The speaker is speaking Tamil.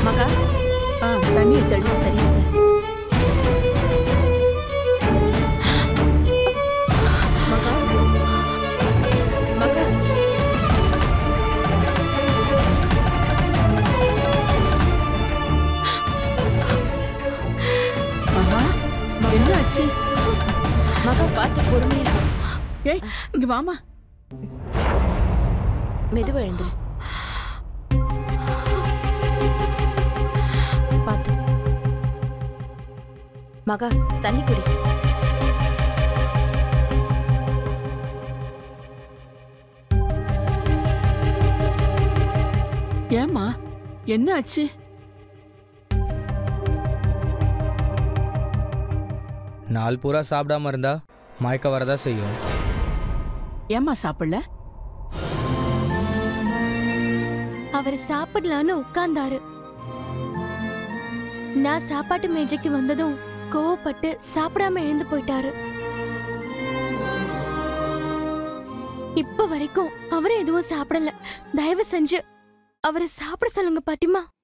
மகா தண்ணி தண்ணி சரி மகா மகா மகா என்ன ஆச்சு? மகா பார்த்து பொறுமையா. ஏய் இங்க வாமா. மெதுவா எழுந்துரு. பார்த்து. மகா தண்ணி குடி. ஏமா என்ன ஆச்சு? நாள் பூரா சாப்பிடாம இருந்தா மயக்க வரதா செய்யும். ஏமா சாப்பிடல? அவர் சாப்பிடலான்னு உட்கார்ந்தாரு. நான் சாப்பாட்டு மேஜைக்கு வந்ததும் கோவப்பட்டு சாப்பிடாம எழுந்து போயிட்டாரு. இப்ப வரைக்கும் அவரும் எதுவும் சாப்பிடல. தயவு செஞ்சு அவரை சாப்பிட சொல்லுங்க பாட்டிமா.